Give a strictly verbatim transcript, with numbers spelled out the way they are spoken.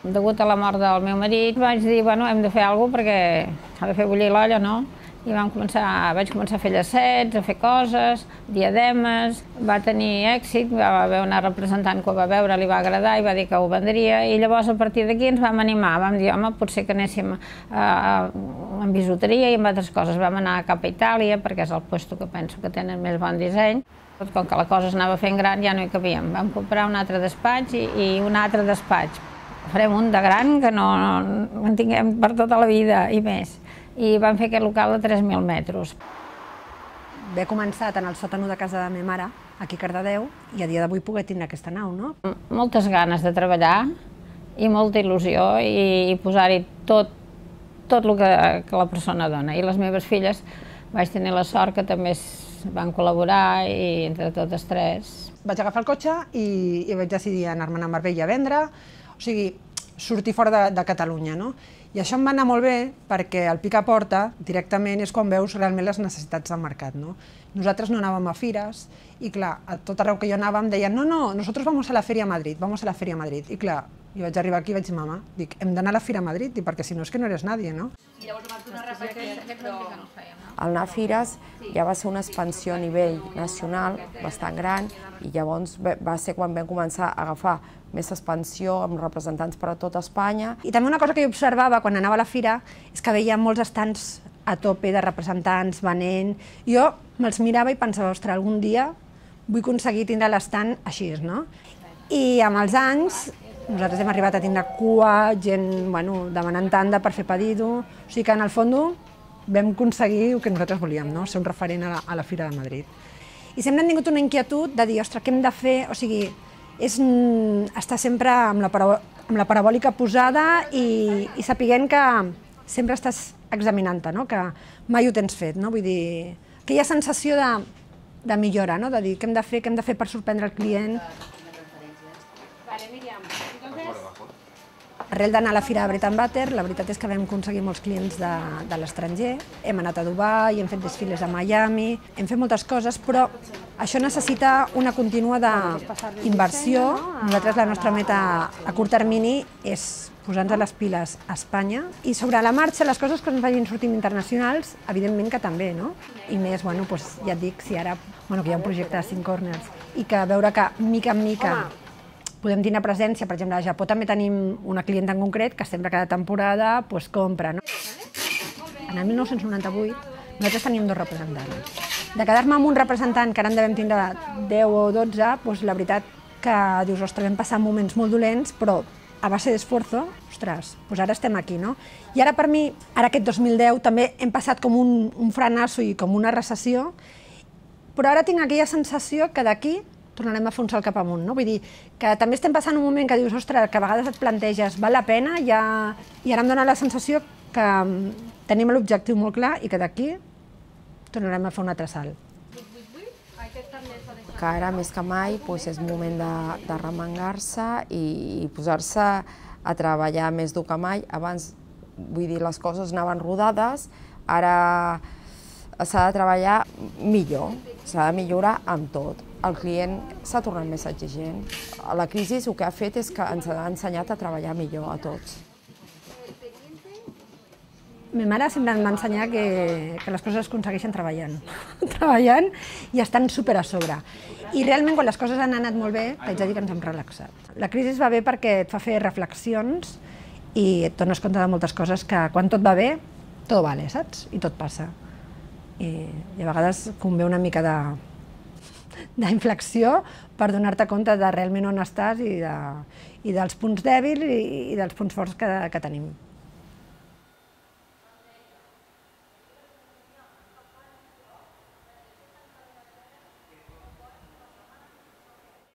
Degut a la mort del meu marit vaig dir, bueno, hem de fer alguna cosa perquè s'ha de fer bullir l'olla, no? I vam començar, vaig començar a fer llacets, a fer coses, diademes, va tenir èxit, va haver una representant que ho va veure, li va agradar i va dir que ho vendria, i llavors a partir d'aquí ens vam animar, vam dir, home, potser que anéssim a, en bisuteria i en altres coses. Vam anar cap a Itàlia, perquè és el lloc que penso que tenen més bon disseny. Com que la cosa s'anava fent gran ja no hi cabíem. Vam comprar un altre despatx i, i un altre despatx. Farem un de gran que no, no en tinguem per tota la vida i més. I vam fer aquest local de tres mil metres. He començat en el sòtano de casa de la meva mare, aquí a Cardedeu, i a dia d'avui poder tindre aquesta nau, no? Moltes ganes de treballar i molta il·lusió i, i posar-hi tot, tot el que, que la persona dona. I les meves filles vaig tenir la sort que també van col·laborar i entre totes tres. Vaig agafar el cotxe i, i vaig decidir anar-me'n a Marbella a vendre, o sigui, sortir fora de, de Catalunya, no? I això em va anar molt bé perquè el pic a porta directament és quan veus realment les necessitats del mercat, no? Nosaltres no anàvem a fires i clar, a tot arreu que jo anava em deien no, no, nosotros vamos a la Feria a Madrid, vamos a la Feria a Madrid. I clar, jo vaig arribar aquí i vaig dir, mama, dic, hem d'anar a la Fira a Madrid, perquè si no és que no eres nadie, no? I llavors vam donar repetició, però... El anar a fires ja va ser una expansió a nivell nacional bastant gran i llavors va ser quan vam començar a agafar més expansió amb representants per a tot Espanya. I també una cosa que jo observava quan anava a la fira és que veia molts estants a tope de representants venent. Jo me'ls mirava i pensava, ostres, algun dia vull aconseguir tindre l'estant així, no? I amb els anys nosaltres hem arribat a tindre cua, gent bueno, demanant tanda per fer pedido, o sigui que en el fons vam aconseguir el que nosaltres volíem, no? Ser un referent a la, a la Fira de Madrid. I sempre hem tingut una inquietud de dir, ostres, què hem de fer? O sigui, és estar sempre amb la, amb la parabòlica posada i, i sapiguent que sempre estàs examinant-te, no? Que mai ho tens fet, no? Vull dir, aquella sensació de, de millora, no? De dir què hem de fer, què hem de fer per sorprendre el client. Vale, Míriam, entonces... Arrel d'anar a la Fira de Bread and Butter, la veritat és que vam aconseguir molts clients de, de l'estranger. Hem anat a Dubai, hem fet desfiles a Miami, hem fet moltes coses, però això necessita una contínua d'inversió. Nosaltres la nostra meta a curt termini és posar-nos les piles a Espanya i sobre la marxa les coses que ens vagin sortint internacionals, evidentment que també, no? I més, bueno, doncs ja et dic, si ara bueno, que hi ha un projecte de cinc corners i que veure que mica en mica podem tenir presència, per exemple, a Japó també tenim una clienta en concret que sempre cada temporada pues, compra. No? En el mil nou-cents noranta-vuit nosaltres teníem dos representants. De quedar-me amb un representant que ara en devem tindre deu o dotze, pues, la veritat que dius, ostres, vam passar moments molt dolents, però a base d'esforço, ostres, pues ara estem aquí, no? I ara per mi, ara aquest dos mil deu, també hem passat com un, un frenasso i com una recessió, però ara tinc aquella sensació que d'aquí tornarem a fer un salt cap amunt, no? Vull dir, que també estem passant un moment que dius, ostres, que a vegades et planteges, val la pena, ja... i ara em dona la sensació que tenim l'objectiu molt clar i que d'aquí tornarem a fer un altre salt. Que ara, més que mai, doncs és moment de, de remengar-se i, i posar-se a treballar més dur que mai. Abans, vull dir, les coses anaven rodades, ara s'ha de treballar millor, s'ha de millorar amb tot. El client s'ha tornat més exigent. La crisi el que ha fet és que ens ha ensenyat a treballar millor a tots. Ma mare sempre em va ensenyar que, que les coses es aconsegueixen treballant. treballant i estan super a sobre. I realment, quan les coses han anat molt bé, t'haig de dir que ens hem relaxat. La crisi va bé perquè et fa fer reflexions i et dones compte de moltes coses que quan tot va bé, tot vale, saps? I tot passa. I, i a vegades convé una mica de d'inflexió per donar-te compte de realment on estàs i, de, i dels punts dèbils i, i dels punts forts que, que tenim.